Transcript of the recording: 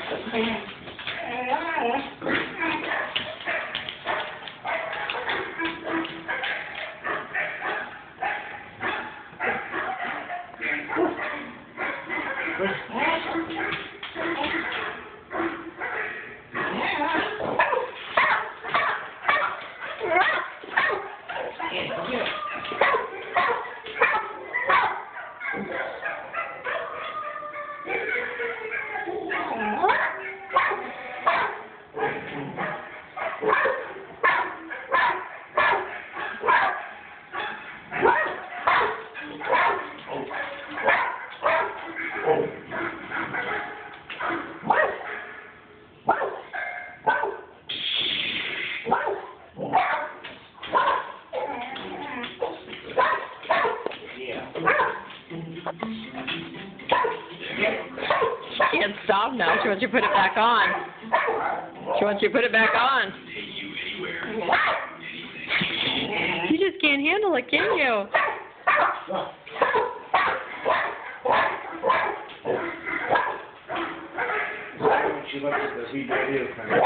She can't stop now. She wants you to put it back on. She wants you to put it back on. You just can't handle it, can you? She looks at the video camera.